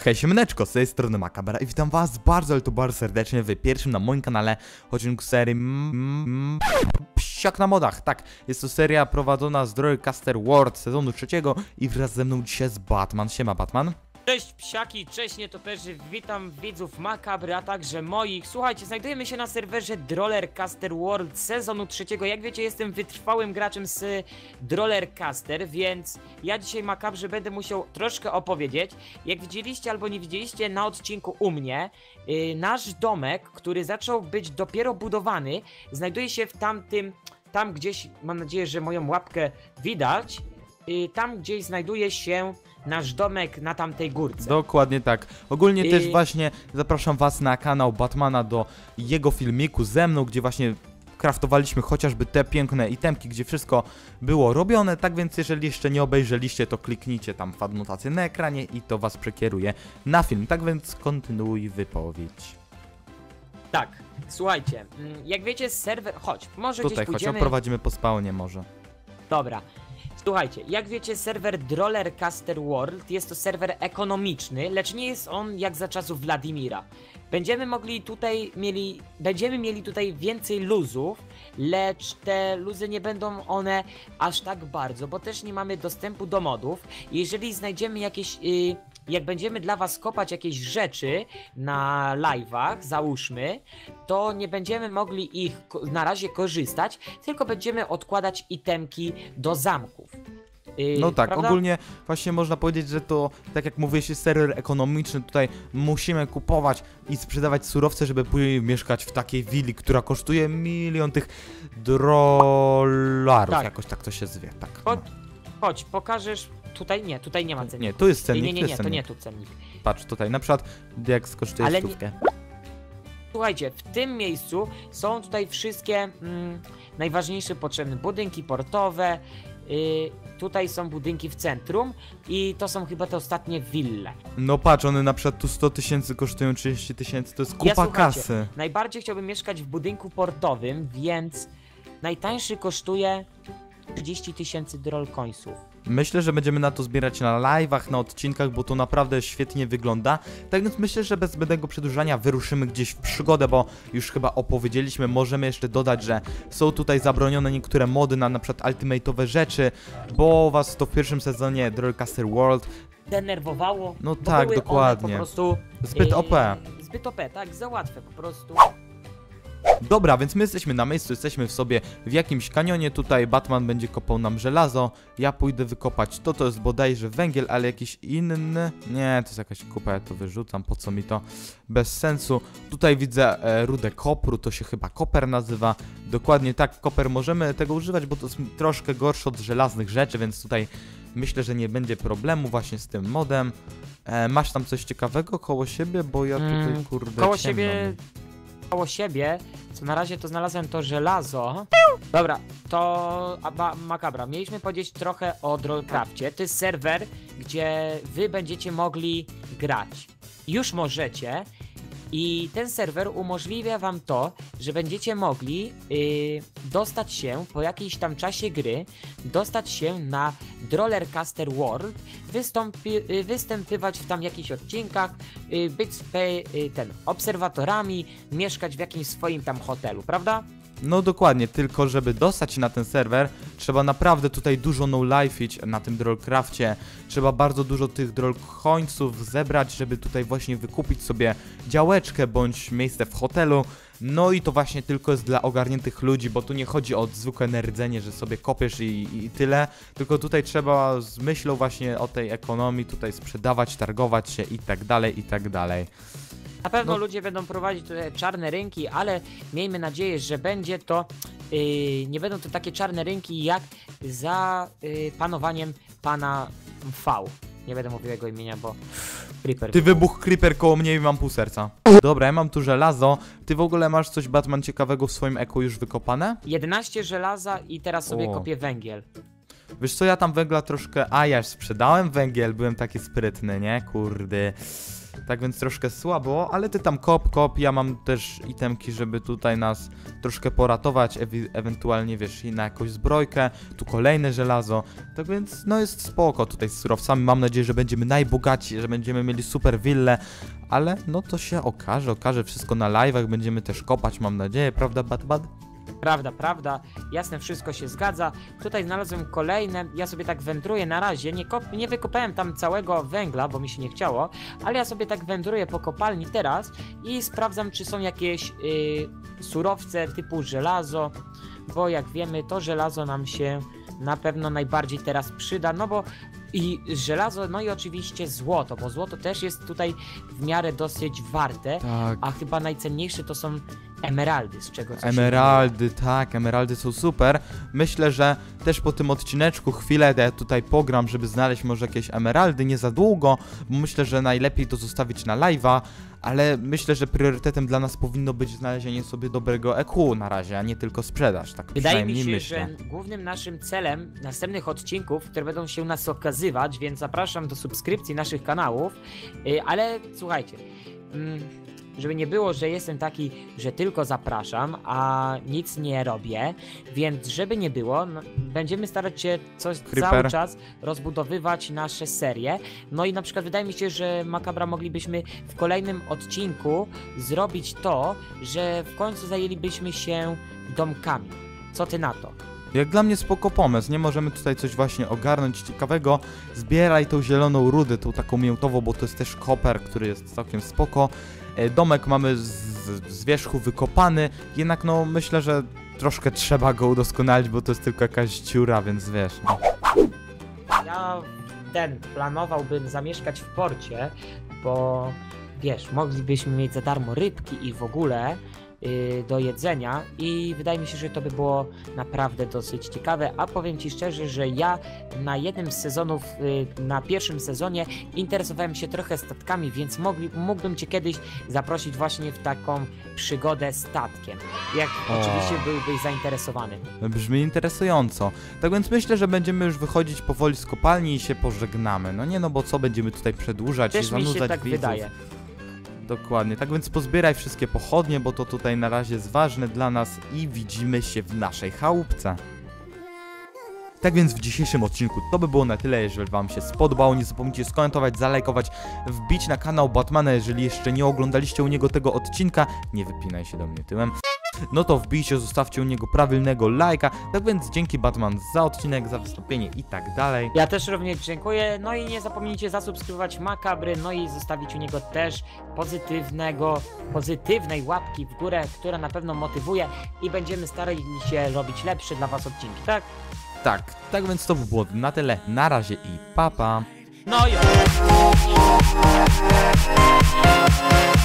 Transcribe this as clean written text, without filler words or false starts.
Hej, siemaneczko, z tej strony Makabra i witam was bardzo, ale to bardzo serdecznie w pierwszym na moim kanale odcinku serii Psiak na modach. Tak, jest to seria prowadzona z Drollcaster World sezonu 3 i wraz ze mną dzisiaj jest Batman. Siema, Batman. Cześć psiaki, cześć nietoperzy, witam widzów Makabry, a także moich. Słuchajcie, znajdujemy się na serwerze Drollcaster World sezonu 3. Jak wiecie, jestem wytrwałym graczem z Drollcaster, więc ja dzisiaj Makabrze będę musiał troszkę opowiedzieć. Jak widzieliście albo nie widzieliście na odcinku u mnie, nasz domek, który zaczął być dopiero budowany, znajduje się w tam gdzieś, mam nadzieję, że moją łapkę widać, tam gdzieś znajduje się nasz domek na tamtej górce. Dokładnie tak. Ogólnie też właśnie zapraszam was na kanał Batmana do jego filmiku ze mną, gdzie właśnie craftowaliśmy chociażby te piękne itemki, gdzie wszystko było robione. Tak więc jeżeli jeszcze nie obejrzeliście, to kliknijcie tam w adnotację na ekranie i to was przekieruje na film. Tak więc kontynuuj wypowiedź. Tak, słuchajcie, jak wiecie serwer... Chodź, może Tutaj, gdzieś pójdziemy... chodź, oprowadzimy po spawnie może. Dobra. Słuchajcie, jak wiecie, serwer Drollcaster World jest to serwer ekonomiczny, lecz nie jest on jak za czasów Wladimira. Będziemy mieli tutaj więcej luzów, lecz te luzy nie będą one aż tak bardzo, bo też nie mamy dostępu do modów. Jeżeli znajdziemy jakieś... jak będziemy dla was kopać jakieś rzeczy na live'ach, załóżmy, to nie będziemy mogli ich na razie korzystać, tylko będziemy odkładać itemki do zamków. No tak, prawda? ogólnie właśnie można powiedzieć, że to, tak jak mówiłeś, jest serwer ekonomiczny, tutaj musimy kupować i sprzedawać surowce, żeby później mieszkać w takiej willi, która kosztuje 1 milion tych dolarów, tak. Jakoś tak to się zwie, tak. Chodź, pokażesz, tutaj nie ma cennika. Nie, tu jest cennik, Nie, to nie tu cennik. Patrz tutaj, na przykład jak skosztuje Ale stówkę. Słuchajcie, w tym miejscu są tutaj wszystkie najważniejsze potrzebne budynki portowe, tutaj są budynki w centrum i to są chyba te ostatnie wille. No patrz, one na przykład tu 100 000 kosztują 30 000, to jest kupa Słuchajcie, kasy. najbardziej chciałbym mieszkać w budynku portowym, więc najtańszy kosztuje 30 000 drollcoinsów. Myślę, że będziemy na to zbierać na live'ach, na odcinkach, bo to naprawdę świetnie wygląda. Tak więc myślę, że bez zbędnego przedłużania wyruszymy gdzieś w przygodę, bo już chyba opowiedzieliśmy. Możemy jeszcze dodać, że są tutaj zabronione niektóre mody na przykład ultimate'owe rzeczy, bo was to w pierwszym sezonie Drollcaster World denerwowało. No bo tak, były dokładnie. One po prostu zbyt OP. Zbyt OP, tak, za łatwe po prostu. Dobra, więc my jesteśmy na miejscu, jesteśmy w jakimś kanionie, tutaj Batman będzie kopał nam żelazo, ja pójdę wykopać to jest bodajże węgiel, ale jakiś inny, nie, to jest jakaś kupa, ja to wyrzucam, po co mi to, bez sensu. Tutaj widzę rudę kopru, to się chyba koper nazywa, dokładnie tak, koper możemy tego używać, bo to jest troszkę gorsze od żelaznych rzeczy, więc tutaj myślę, że nie będzie problemu właśnie z tym modem. Masz tam coś ciekawego koło siebie, bo ja tutaj kurde Koło ciemno siebie, co na razie to znalazłem to żelazo. Dobra, to Makabra, mieliśmy powiedzieć trochę o Drollcrafcie. To jest serwer, gdzie wy będziecie mogli grać. Już możecie. I ten serwer umożliwia wam to, że będziecie mogli dostać się po jakimś tam czasie gry, dostać się na Drollcaster World, występywać w tam jakichś odcinkach, być obserwatorami, mieszkać w jakimś swoim tam hotelu, prawda? No dokładnie, tylko żeby dostać się na ten serwer, trzeba naprawdę tutaj dużo no-life'ić na tym Drollcrafcie. Trzeba bardzo dużo tych drollcoinsów zebrać, żeby tutaj właśnie wykupić sobie działeczkę bądź miejsce w hotelu. No i to właśnie tylko jest dla ogarniętych ludzi, bo tu nie chodzi o zwykłe nerdzenie, że sobie kopiesz i tyle. Tylko tutaj trzeba z myślą właśnie o tej ekonomii tutaj sprzedawać, targować się i tak dalej, i tak dalej. Na pewno ludzie będą prowadzić tutaj czarne rynki, ale miejmy nadzieję, że będzie to nie będą to takie czarne rynki jak za panowaniem pana V. Nie będę mówił jego imienia, bo Creeper. Ty wybuch Creeper koło mnie i mam pół serca. Dobra, ja mam tu żelazo. Ty w ogóle masz coś, Batman, ciekawego w swoim eku już wykopane? 11 żelaza i teraz sobie kopię węgiel. Wiesz co, ja tam węgla troszkę... A, ja już sprzedałem węgiel, byłem taki sprytny, nie? Kurde. Tak więc troszkę słabo, ale ty tam kop, ja mam też itemki, żeby tutaj nas troszkę poratować, ewentualnie wiesz, i na jakąś zbrojkę, tu kolejne żelazo, tak więc no jest spoko tutaj z surowcami, mam nadzieję, że będziemy najbogaci, że będziemy mieli super willę, ale no to się okaże wszystko na live'ach, będziemy też kopać, mam nadzieję, prawda Batman? Prawda, jasne, wszystko się zgadza. Tutaj znalazłem kolejne, ja sobie tak wędruję na razie, nie wykopałem tam całego węgla, bo mi się nie chciało, ale ja sobie tak wędruję po kopalni teraz i sprawdzam, czy są jakieś surowce typu żelazo, bo jak wiemy, to żelazo nam się na pewno najbardziej teraz przyda, no bo i żelazo, no i oczywiście złoto, bo złoto też jest tutaj w miarę dosyć warte, Tak. a chyba najcenniejsze to są emeraldy, z czego coś Emeraldy, tak, emeraldy są super. Myślę, że też po tym odcineczku chwilę ja tutaj pogram, żeby znaleźć może jakieś emeraldy, nie za długo, bo myślę, że najlepiej to zostawić na live'a, ale myślę, że priorytetem dla nas powinno być znalezienie sobie dobrego EQ na razie, a nie tylko sprzedaż, tak Wydaje mi przynajmniej się, myślę. że głównym naszym celem następnych odcinków, które będą się u nas okazywać, więc zapraszam do subskrypcji naszych kanałów, ale słuchajcie, żeby nie było, że jestem taki, że tylko zapraszam, a nic nie robię, więc żeby nie było, no, będziemy starać się cały czas rozbudowywać nasze serie. No i na przykład wydaje mi się, że Makabra moglibyśmy w kolejnym odcinku zrobić to, że w końcu zajęlibyśmy się domkami. Co ty na to? Jak dla mnie spoko pomysł, nie możemy tutaj coś właśnie ogarnąć ciekawego. Zbieraj tą zieloną rudę, tą taką miętową, bo to jest też koper, który jest całkiem spoko. Domek mamy z wierzchu wykopany, jednak no myślę, że troszkę trzeba go udoskonalić, bo to jest tylko jakaś dziura, więc wiesz. No. Ja planowałbym zamieszkać w porcie, bo wiesz, moglibyśmy mieć za darmo rybki i w ogóle do jedzenia i wydaje mi się, że to by było naprawdę dosyć ciekawe, a powiem ci szczerze, że ja na jednym z sezonów, na pierwszym sezonie interesowałem się trochę statkami, więc mógłbym cię kiedyś zaprosić właśnie w taką przygodę statkiem, jak oczywiście byłbyś zainteresowany. Brzmi interesująco. Tak więc myślę, że będziemy już wychodzić powoli z kopalni i się pożegnamy. No nie, no bo co będziemy tutaj przedłużać i Też mi zanudzać się tak widzów. wydaje. Dokładnie, tak więc pozbieraj wszystkie pochodnie, bo to tutaj na razie jest ważne dla nas i widzimy się w naszej chałupce. Tak więc w dzisiejszym odcinku to by było na tyle, jeżeli wam się spodobało, nie zapomnijcie skomentować, zalajkować, wbić na kanał Batmana, jeżeli jeszcze nie oglądaliście u niego tego odcinka, nie wypinaj się do mnie tyłem. No to wbijcie, zostawcie u niego prawilnego lajka, tak więc dzięki Batman za odcinek, za wystąpienie i tak dalej. Ja też również dziękuję, no i nie zapomnijcie zasubskrybować Makabry, no i zostawić u niego też pozytywnej łapki w górę, która na pewno motywuje i będziemy starali się robić lepsze dla was odcinki, tak? Tak więc to by było na tyle, na razie i pa pa. No i